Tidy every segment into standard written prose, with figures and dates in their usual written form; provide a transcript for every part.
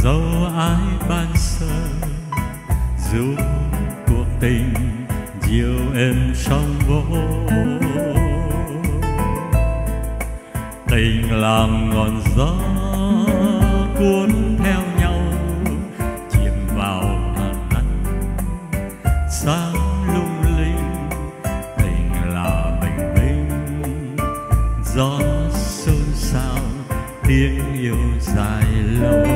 dẫu ai ban sơ dù cuộc tình dịu êm sóng vỗ, tình làm ngọn gió cuốn theo nhau chìm vào màn nắng sáng lung linh. Tình là bình minh, gió xôn xao tiếng yêu dài lâu.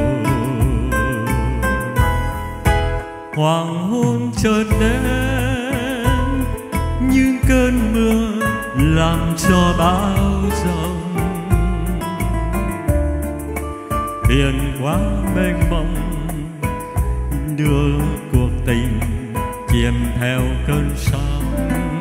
Hoàng hôn chợt đến những cơn mưa làm cho bão giông, biển quá mênh mông đưa cuộc tình chìm theo cơn sóng.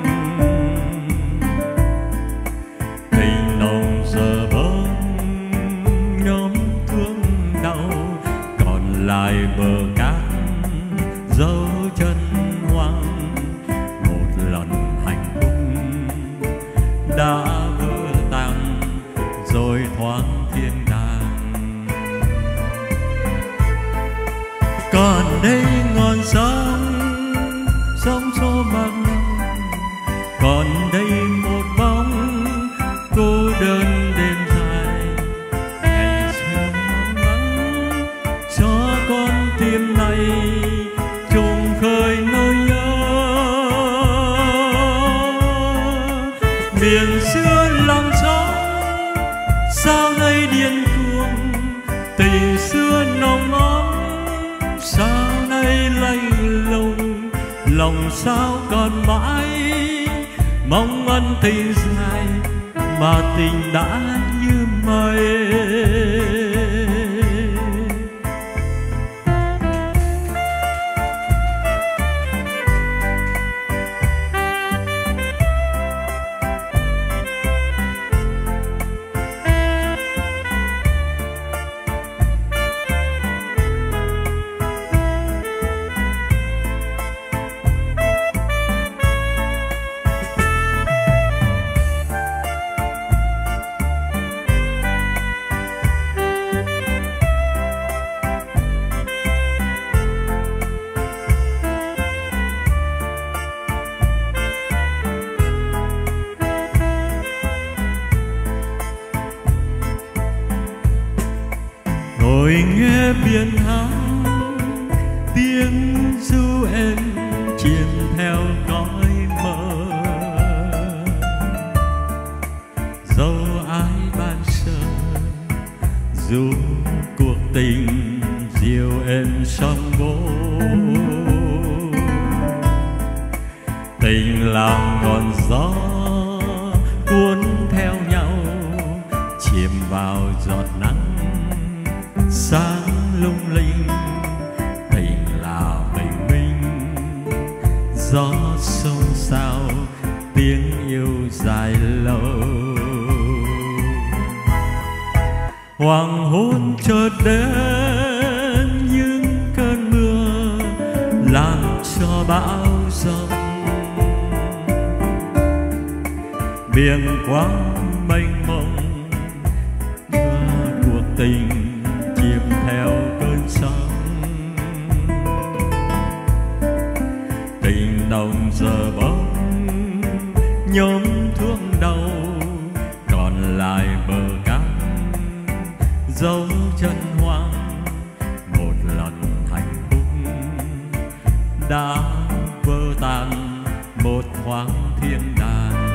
Tình nồng giờ bóng nhóm thương đau, còn lại bờ cát dấu chân hoang. Một lần hạnh phúc đã vỡ tan rồi thoáng thiên đàng. Còn đây ngọn sóng sóng xô bạc đầu, còn đây một bóng cô đơn đêm dài. Ngày xưa nắng cho con tim này trùng khơi nỗi nhớ. Miền xưa lặng gió sao nay điên cuồng, tình xưa nồng ấm sao nay lạnh lùng. Lòng sao còn mãi mong ân tình dài mà tình đã như mây. Ngồi nghe biển hát tiếng ru êm chìm theo cõi mơ, dẫu ai ban sơ dù cuộc tình dịu êm sóng vỗ. Tình làm ngọn gió cuốn theo nhau chìm vào giọt nắng sáng lung linh. Tình là bình minh, gió xôn xao tiếng yêu dài lâu. Hoàng hôn chợt đến những cơn mưa làm cho bão giông. Biển quá mênh mông đưa cuộc tình chìm theo cơn sóng. Tình nồng giờ bóng nhóm thương đau, còn lại bờ cát dấu chân hoang. Một lần hạnh phúc đã vỡ tan một thoáng thiên đàng.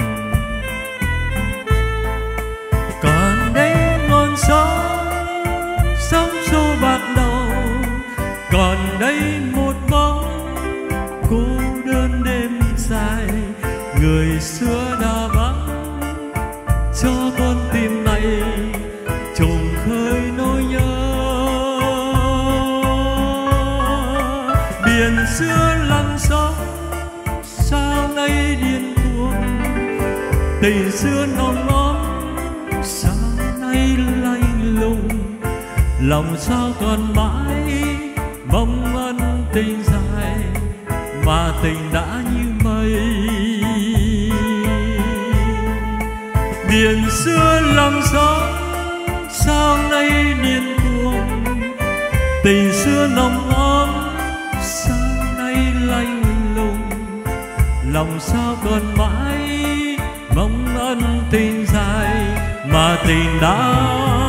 Còn đây ngọn sóng sóng xô bạc đầu, còn đây một bóng cô đơn đêm dài. Người xưa đã vắng cho con tim này trùng khơi nỗi nhớ. Biển xưa lặng sóng sao nay điên cuồng, tình xưa nồng ấm sao nay lạnh lùng. Lòng sao còn mãi mong ân tình dài mà tình đã như mây. Biển xưa lặng sóng sao nay điên cuồng, Tình xưa nồng ấm sao nay lạnh lùng, lòng sao còn mãi mong ân tình dài mà tình đã